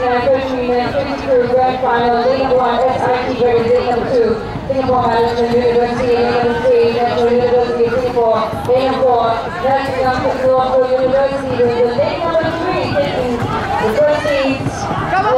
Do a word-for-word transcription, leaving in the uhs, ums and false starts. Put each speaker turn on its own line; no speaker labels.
and Freshman and fifty-two Grand Final, day number one, S R T versus day number two, Singapore Management University, day number three, National University of Singapore, day number four, National Technological University, day number three, taking the first seats.